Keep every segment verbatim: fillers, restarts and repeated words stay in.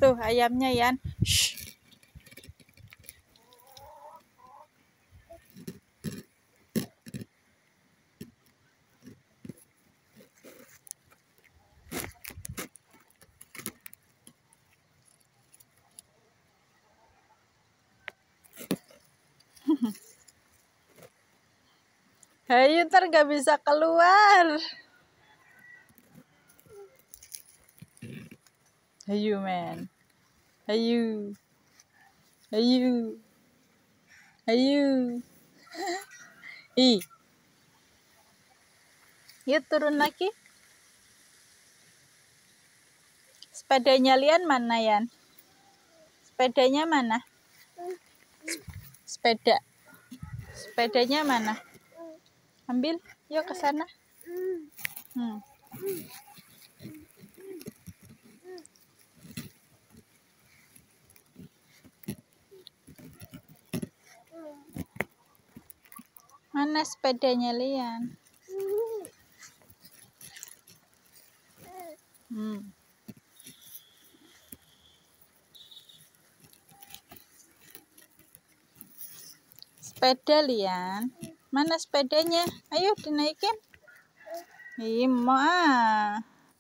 Tuh ayamnya, Yan. Shh. Ayo, ntar gak bisa keluar. Ayo, men. Ayo. Ayo. Ayo. Ih. Yuk turun lagi. Sepedanya Lian mana, Yan? Sepedanya mana? Sepeda. Sepedanya mana? Ambil, yuk ke sana. Hmm. Mana sepedanya Lian? Hmm. Sepeda Lian. Mana sepedanya? Ayo dinaikin. Ih, ma.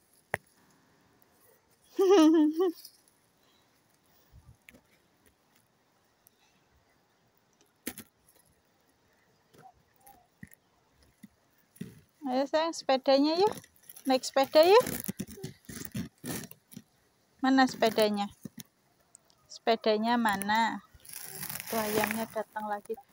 Ayo sayang, sepedanya yuk. Naik sepeda yuk. Mana sepedanya? Sepedanya mana? Tuh ayamnya datang lagi.